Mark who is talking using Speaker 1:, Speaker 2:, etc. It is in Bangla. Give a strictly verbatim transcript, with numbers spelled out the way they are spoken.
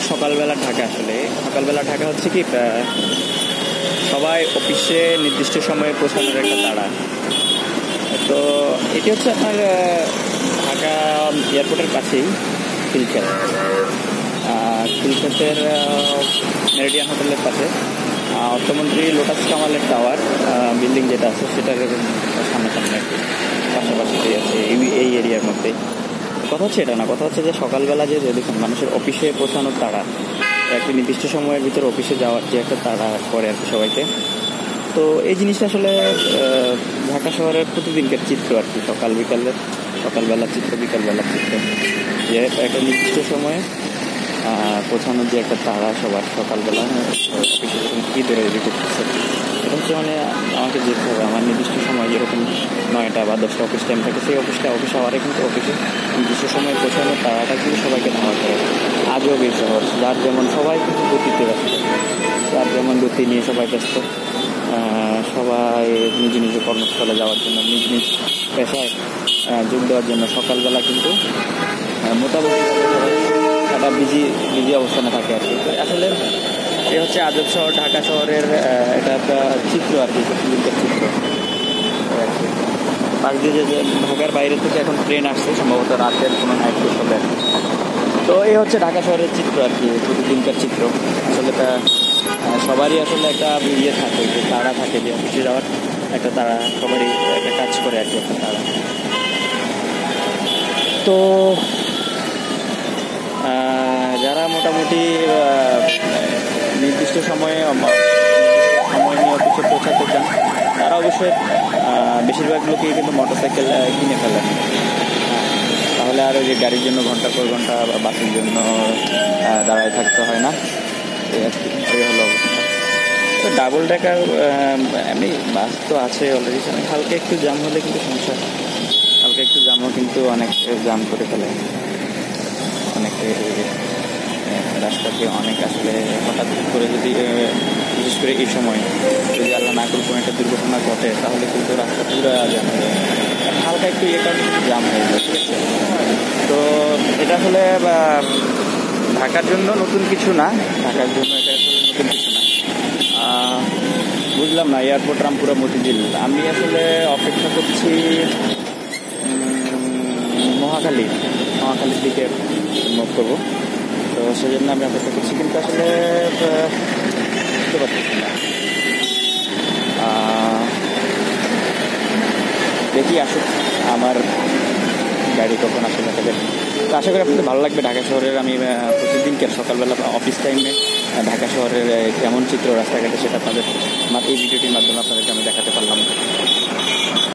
Speaker 1: সকালবেলা ঢাকা। আসলে সকালবেলা ঢাকা হচ্ছে কি, সবাই অফিসে নির্দিষ্ট সময়ে পৌঁছানোর একটা তাড়া। তো এটি হচ্ছে আপনার ঢাকা এয়ারপোর্টের কাছেই খিলক্ষেত। খিলক্ষেতের মেরিডিয়ান হোটেলের পাশে অর্থমন্ত্রী লোটাস কামালের টাওয়ার বিল্ডিং যেটা আছে সেটার সামনে সামনে পাশাপাশি আছে এই এরিয়ার মধ্যে। কথা হচ্ছে এটা না, কথা হচ্ছে যে সকালবেলা যে দেখুন মানুষের অফিসে পৌঁছানোর তাড়া, একটা নির্দিষ্ট সময়ের ভিতরে অফিসে যাওয়ার যে একটা তাড়া করে আর কি সবাইকে। তো এই জিনিসটা আসলে ঢাকা শহরের প্রতিদিনকার চিত্র আর কি, সকাল বিকালের সকালবেলার চিত্র, বিকালবেলার চিত্র, যে একটা নির্দিষ্ট সময়ে পৌঁছানোর যে একটা তাড়া সবার সকালবেলা অফিসে যখন কী ধরে রেডি করতেছে। এটা হচ্ছে মানে আমাকে যেতে হবে আমার নির্দিষ্ট সময়, যেরকম নয়টা বা দশটা অফিস টাইম থাকে, সেই অফিসটা অফিস আওয়ারে কিন্তু অফিসে নির্দিষ্ট সময়ে পৌঁছানোর তাড়াটা কিন্তু সবাইকে ধাওয়া করে। আজও বেশ শহর, যার যেমন সবাই কিন্তু গতিতে ব্যস্ত, যার যেমন গতি নিয়ে সবাই ব্যস্ত, সবাই নিজ নিজ কর্মস্থলে যাওয়ার জন্য, নিজ নিজ পেশায় যোগ দেওয়ার জন্য সকালবেলা কিন্তু মোটামুটি একটা বিজি বিজি অবস্থানে থাকে আর কি। আসলে এ হচ্ছে আজব শহর, ঢাকা শহরের এটা একটা চিত্র আর কি, প্রতিদিনকার চিত্র আর কি। পাশ দিয়ে যে ঢাকার বাইরে থেকে এখন ট্রেন আসছে, সম্ভবত রাতের কোনো নাইট ট্যুর হবে আর কি। তো এই হচ্ছে ঢাকা শহরের চিত্র আর কি, প্রতিদিনকার চিত্র। আসলে তা সবারই আসলে একটা ইয়ে থাকে, যে তাড়া থাকে, যে অফিসে যাওয়ার একটা তাড়া সবারই একটা কাজ করে আর কি, একটা তাড়া। তো যারা মোটামুটি নির্দিষ্ট সময়ে সময় নিয়ে অফিসে পৌঁছাতে চান, তারা অবশ্যই বেশিরভাগ লোকই কিন্তু মোটরসাইকেল কিনে ফেলেন। তাহলে আর ওই যে গাড়ির জন্য ঘন্টার পর ঘন্টা বা বাসের জন্য দাঁড়ায় থাকতে হয় না, এই আর কি, এই হলো অবস্থা। তো ডাবল ডেকার এমনি বাস তো আছে অলরেডি, হালকা একটু জ্যাম হলে কিন্তু সমস্যা, হালকা একটু জ্যামও কিন্তু অনেক জ্যাম করে ফেলে অনেক রাস্তাতে। অনেক আসলে হঠাৎ করে যদি বিশেষ করে এই সময় যদি আল্লাহ না করে কোনো একটা দুর্ঘটনা ঘটে, তাহলে কিন্তু রাস্তা পুরো জ্যাম হয়ে যায়, হালকা একটু ইয়ে কারণে জ্যাম হয়ে যায়, ঠিক আছে। তো এটা আসলে ঢাকার জন্য নতুন কিছু না, ঢাকার জন্য এটা আসলে নতুন কিছু না। বুঝলাম না, এয়ারপোর্ট রামপুরা মতিঝিল, আমি আসলে অপেক্ষা করছি মহাখালী, মহাখালীর দিকে মুভ করবো। তো সেজন্য আমি অপেক্ষা করছি, কিন্তু আসলে বুঝতে পারতেছি না। দেখি আসুক আমার গাড়ি কখন আসলে তাদের। তো আশা করি আপনাদের ভালো লাগবে ঢাকা শহরের। আমি প্রতিদিনকার সকালবেলা অফিস টাইমে ঢাকা শহরের কেমন চিত্র রাস্তাঘাটে, সেটা আপনাদের এই ভিডিওটির মাধ্যমে আপনাদেরকে আমি দেখা